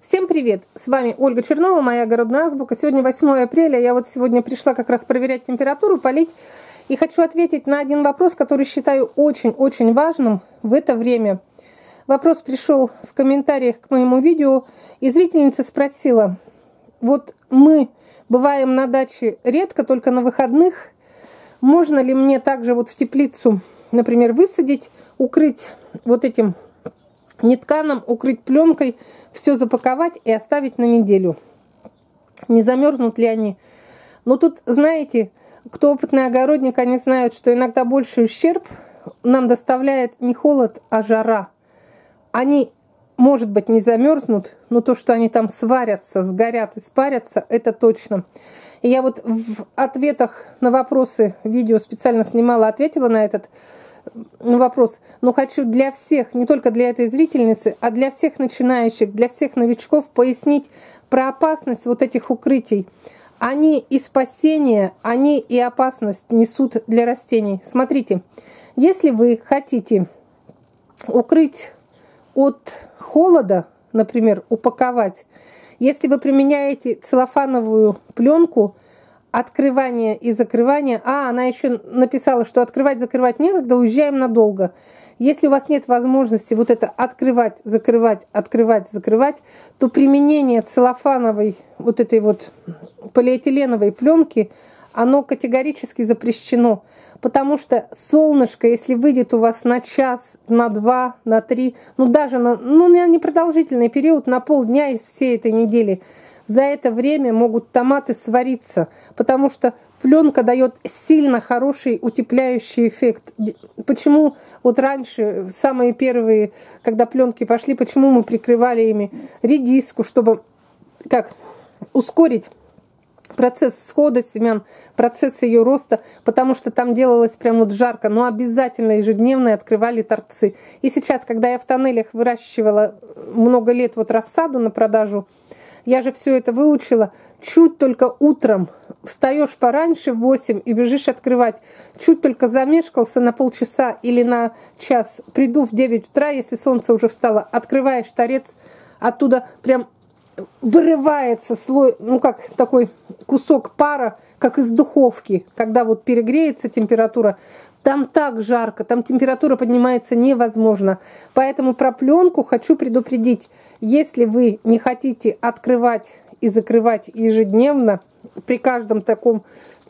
Всем привет! С вами Ольга Чернова, моя огородная азбука. Сегодня 8 апреля. Я вот сегодня пришла как раз проверять температуру, полить. И хочу ответить на один вопрос, который считаю очень-очень важным в это время. Вопрос пришел в комментариях к моему видео. И зрительница спросила, вот мы бываем на даче редко, только на выходных. Можно ли мне также вот в теплицу, например, высадить, укрыть вот этим нетканом, укрыть пленкой, все запаковать и оставить на неделю? Не замерзнут ли они? Но тут, знаете, кто опытный огородник, они знают, что иногда больший ущерб нам доставляет не холод, а жара. Они, может быть, не замерзнут, но то, что они там сварятся, сгорят, испарятся, это точно. И я вот в ответах на вопросы видео специально снимала, ответила на этот вопрос. Но хочу для всех, не только для этой зрительницы, а для всех начинающих, для всех новичков пояснить про опасность вот этих укрытий. Они и спасение, они и опасность несут для растений. Смотрите, если вы хотите укрыть от холода, например, упаковать, если вы применяете целлофановую пленку, открывание и закрывание. Она еще написала, что открывать-закрывать некогда, уезжаем надолго. Если у вас нет возможности вот это открывать, закрывать, открывать, закрывать, то применение целлофановой, вот этой вот полиэтиленовой пленки, оно категорически запрещено. Потому что солнышко, если выйдет у вас на час, на 2, на 3, даже на непродолжительный период, на полдня из всей этой недели, за это время могут томаты свариться, потому что пленка дает сильно хороший утепляющий эффект. Почему вот раньше, самые первые, когда пленки пошли, почему мы прикрывали ими редиску, чтобы ускорить процесс всхода семян, процесс ее роста, потому что там делалось прям вот жарко, но обязательно ежедневно открывали торцы. И сейчас, когда я в тоннелях выращивала много лет вот рассаду на продажу, я же все это выучила. Чуть только утром встаешь пораньше в 8 и бежишь открывать. Чуть только замешкался на полчаса или на час, приду в 9 утра, если солнце уже встало, открываешь торец, оттуда прям вырывается слой, как такой кусок пара, как из духовки, когда вот перегреется температура. Там так жарко, там температура поднимается невозможно. Поэтому про пленку хочу предупредить. Если вы не хотите открывать и закрывать ежедневно при каждом таком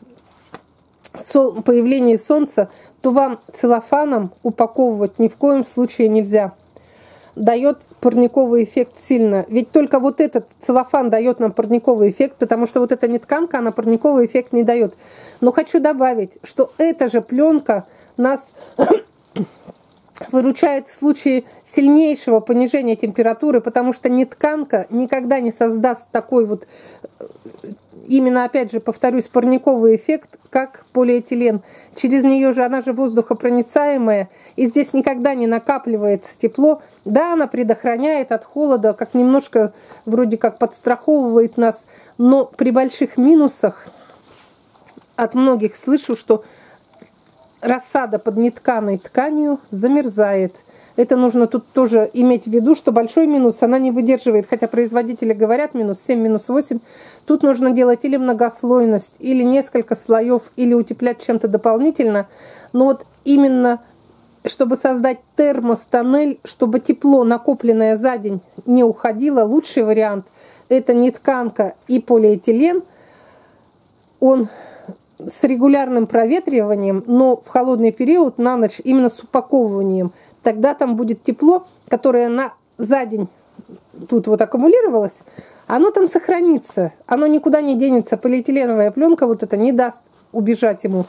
появлении солнца, то вам целлофаном упаковывать ни в коем случае нельзя. Дает парниковый эффект сильно. Ведь только вот этот целлофан дает нам парниковый эффект, потому что вот эта нетканка, она парниковый эффект не дает. Но хочу добавить, что эта же пленка нас выручает в случае сильнейшего понижения температуры, потому что нетканка никогда не создаст такой вот, именно опять же повторюсь, парниковый эффект, как полиэтилен. Через нее же, она же воздухопроницаемая, и здесь никогда не накапливается тепло. Да, она предохраняет от холода, как немножко вроде как подстраховывает нас, но при больших минусах от многих слышу, что рассада под нетканой тканью замерзает. Это нужно тут тоже иметь в виду, что большой минус она не выдерживает, хотя производители говорят минус 7, минус 8. Тут нужно делать или многослойность, или несколько слоев, или утеплять чем-то дополнительно. Но вот именно чтобы создать термостоннель, чтобы тепло, накопленное за день, не уходило, лучший вариант – это нетканка и полиэтилен. Он с регулярным проветриванием, но в холодный период на ночь именно с упаковыванием. Тогда там будет тепло, которое за день тут вот аккумулировалось, оно там сохранится, оно никуда не денется. Полиэтиленовая пленка вот это не даст убежать ему.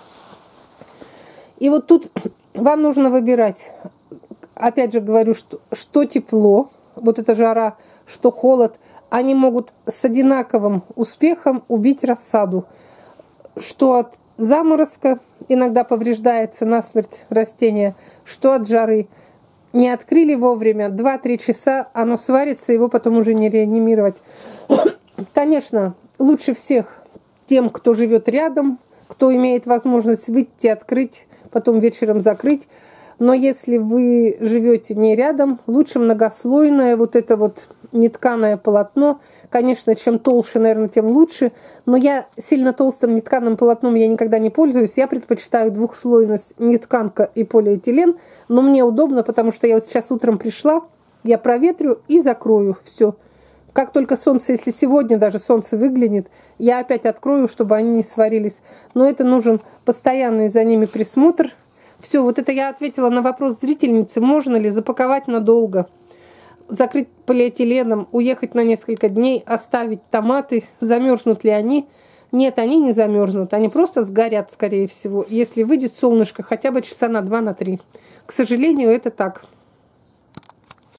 И вот тут вам нужно выбирать, опять же говорю, что тепло, вот эта жара, что холод, они могут с одинаковым успехом убить рассаду. Что от заморозка иногда повреждается насмерть растение, что от жары. Не открыли вовремя, 2-3 часа оно сварится, его потом уже не реанимировать. Конечно, лучше всех тем, кто живет рядом, кто имеет возможность выйти, открыть, потом вечером закрыть. Но если вы живете не рядом, лучше многослойное вот это вот нетканое полотно. Конечно, чем толще, наверное, тем лучше. Но я сильно толстым нетканым полотном я никогда не пользуюсь. Я предпочитаю двухслойность нетканка и полиэтилен. Но мне удобно, потому что я вот сейчас утром пришла, я проветрю и закрою. Все. Как только солнце, если сегодня даже солнце выглянет, я опять открою, чтобы они не сварились. Но это нужен постоянный за ними присмотр. Все, вот это я ответила на вопрос зрительницы, можно ли запаковать надолго, закрыть полиэтиленом, уехать на несколько дней, оставить томаты, замерзнут ли они. Нет, они не замерзнут, они просто сгорят, скорее всего, если выйдет солнышко хотя бы часа на 2-3. К сожалению, это так.